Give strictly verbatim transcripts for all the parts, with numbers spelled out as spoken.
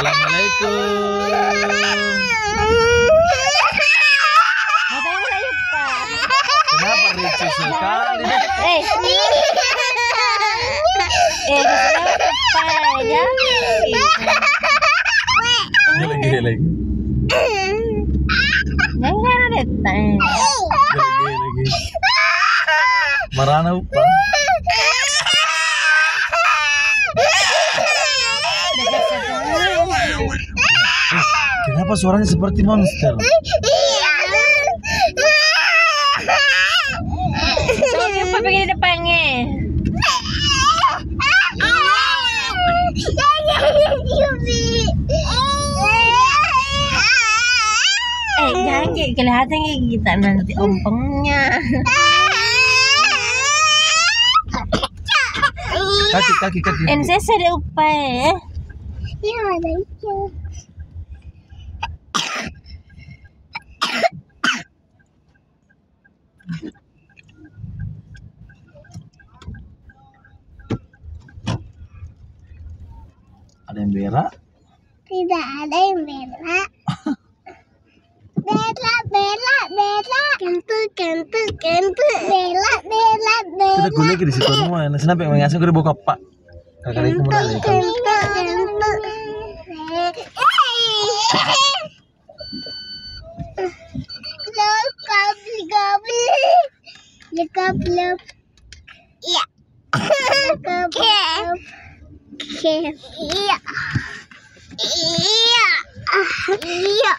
Assalamualaikum. Matanya layu Pak. Kenapa ricis sekali? Eh. Eh, Pak ya. Ini lagi lagi. Jangan ada tanya. Lagi lagi. Marana Pak. Kenapa suaranya seperti monster? Soalnya Pak pengen di depannya. Eh, jangan kayak kelihatan kayak kita nanti ompongnya. Kaki kaki kaki. N C C ada upaya. Iya, ada itu. Ada yang berak? Tidak ada yang berak. Berak, berak, berak. Kentut, kentut, kentut. Berak, berak, berak. Kita kuliah di situ semua. Nasi nape mengasih gue bawa kapak. Kakak itu mulai kan. Kentut, kentut. Lop, gobli, gobli. Lekap, iya. Lekap, lop. Iya. Iya. Iya.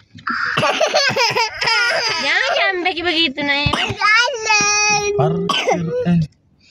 Jangan sampai kayak begitu Naya. Jalan. Parkir eh.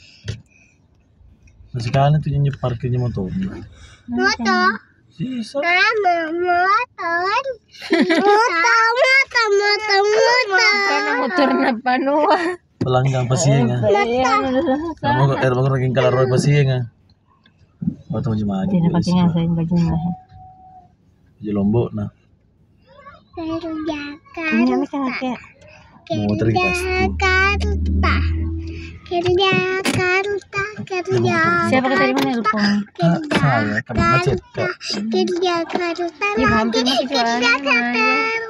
Masih kalian tuh nyanyi parkirnya motor. Motor. Sisa. Mama, motor. Motor, motor, motor, motor. Karena motor napa nuah. Pelanggang pasienga. Kamu air bangun lagi kalau roy pasienga. Waktu mau maju. Tidak pakai ngasain bajunya. Di Lombok nah. Kerjakan. Ini kakek. Mau tergi pasti. Kerjakarta. Kerjakarta. Kerja. Siapa kata di mana lupa? Kak, saya kamu macet kak. Kerjakarta. Ya hampir masih Kerjakarta.